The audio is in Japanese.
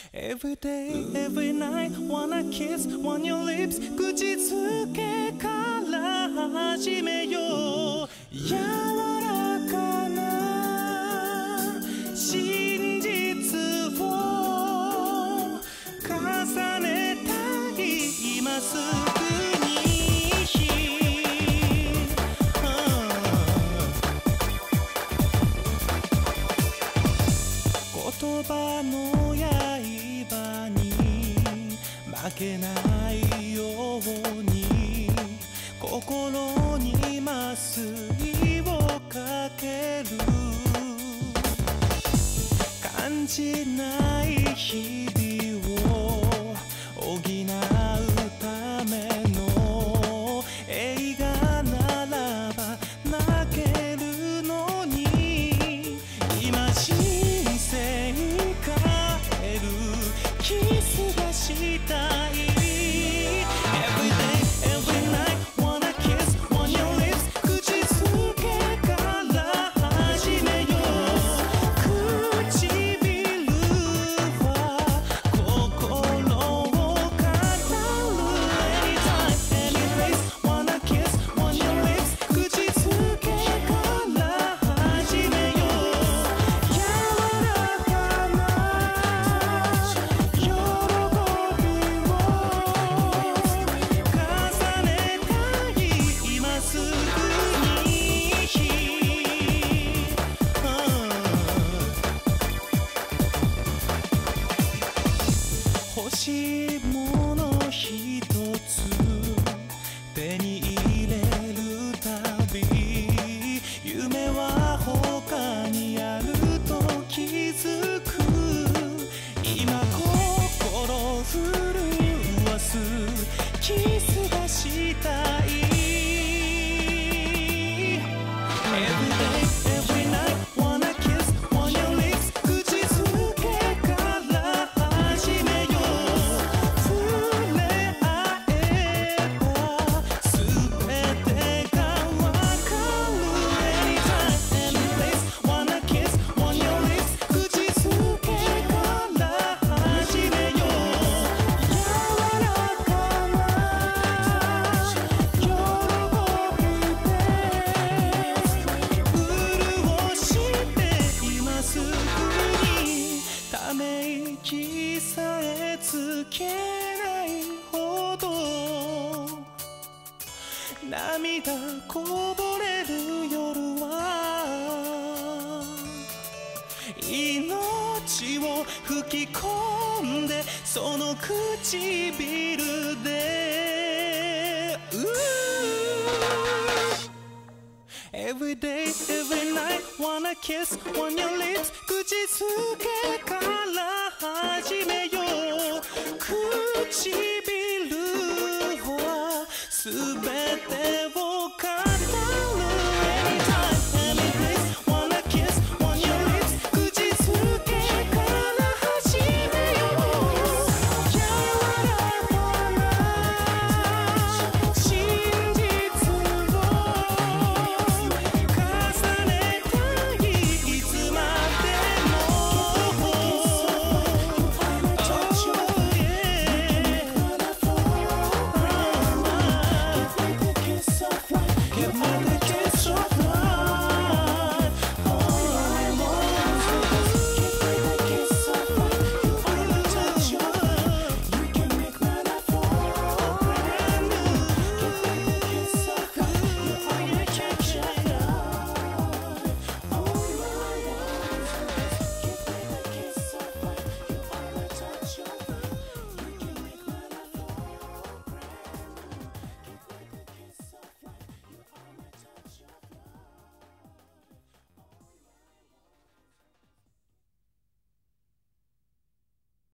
Every day, every night, wanna kiss on your lips 口づけから始めよう柔らかな真実を重ねたい今すぐに言葉の刃に負けないように心に麻酔をかける感じない日々を補うための映画ならば泣けるのに今人生変えるキスがしたい Every day, every night, wanna kiss on your lips 口づけから始めよう唇は心を語る Anytime, any place, wanna kiss on your lips 口づけから始めよう柔らかな喜びを重ねたい今すぐに欲しいもの一つ手に入れるたび夢は他にあると気づく今心震わすキスがしたい Every day, every night, wanna kiss on your lips 口づけから始めよう触れ合えば全てがわかる Anytime, any place, wanna kiss on your lips 口づけから始めよう柔らかな喜びで潤して今すぐにため息さえつけないほど涙こぼれる夜は命を吹き込んでその唇でEvery day, every night, wanna kiss on your lips 口づけから始めよう唇